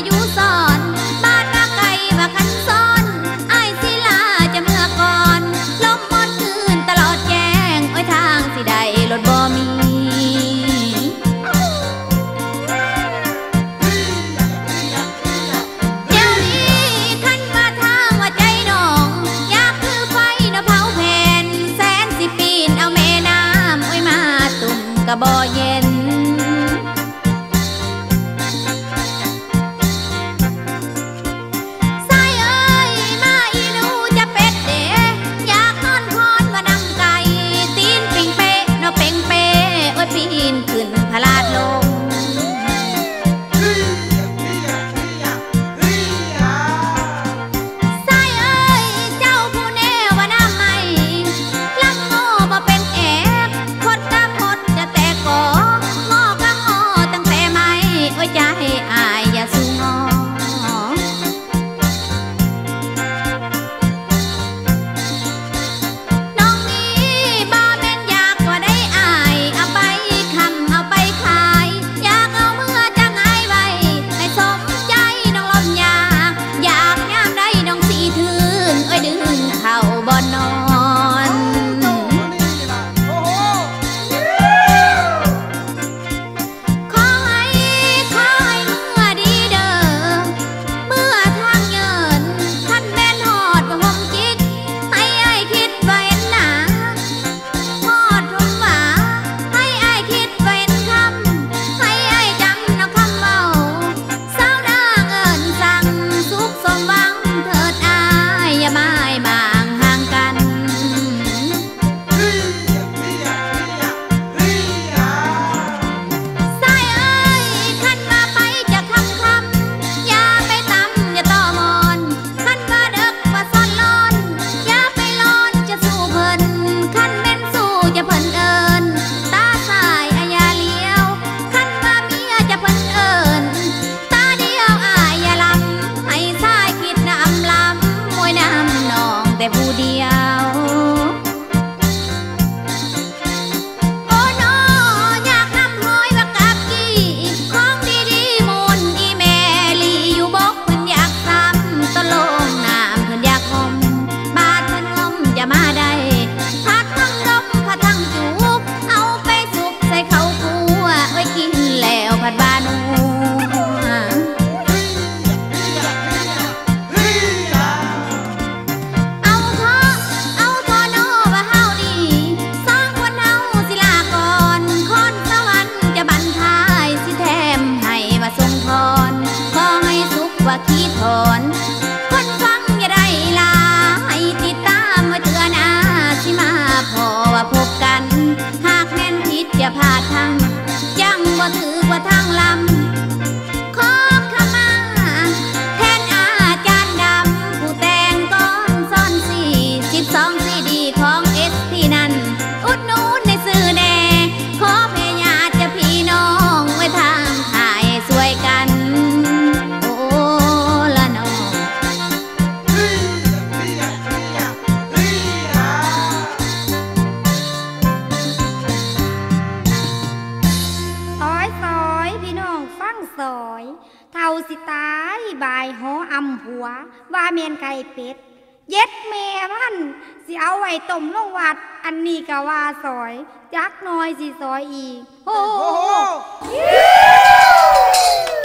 อยู่ซ้อนบ้านว่าไกลว่าคันซ้อนไอ้ศิลาจะเมื่อก่อนลมมดคืนตลอดแจ้งโอ้ยทางสิได้รถบ่มีเดี๋ยวนี้คันว่าทางว่าใจน้องอยากคือไฟนะเผาแผ่นแสนสิปีนเอาแม่น้ำโอ้ยมาตุ่มกะบ่เย็นปีนขึ้นพลาดลงสายเอ้ยเจ้าผู้แน่ว่าน้ำไม่ลังโง่บ่เป็นแอบคดกะคดจะแตกก่องอกะงอตั้งแต่ไม่โอ้ยใจอายอย่าสู้งอบ่นอนขอให้เมื่อดีเด้อเมื่อทางเยินท่านแม่นหอดว่าห่มจิกให้อ้ายคิดไว้หนาหอดทุ่มหมาให้อ้ายคิดไว้คำให้อ้ายจำนำคำเมาสาวนางเอิญสั่งสุขสมหวังเถิดอ้ายอย่าหมายมาแต่ผู้เดียวโอ้น้ออยากนำห้อยว่ากับกี้ของดีๆมูลอีแม่ลีอยู่บกเพิ่นอยากซ้ำตะลงน้ำเพิ่นอยากงมบาดเพิ่นงมอย่ามาได้พัดทั้งดมพัดทั้งจูบเอาไปสุกใส่ข้าวคั่วไว้กินแล้วผัดบานูว่าขี้ถอนคนฟังอย่าได้ลาให้ติดตามไว้เตือนอาสิมาพอว่าพบกันหากแม่นผิดอย่าพลาดทางยังบ่ถือว่าทางลำขอขมาแทนอาจารย์ดำผู้แต่งก้อนซ่อน42 ซีดีของเอสที่นั่นอุดหนุนในซื้อแน่ขอแม่ญาติพี่น้องไว้ทางถ่ายสวยกันเท่าสิตายบายหออำหัวว่าเมียนไก่เป็ดเย็ดแม่มันสิเอาไว้ต้มลงวัดอันนี้ก็ว่าซอยจักน้อยสิซอยอีกโอ้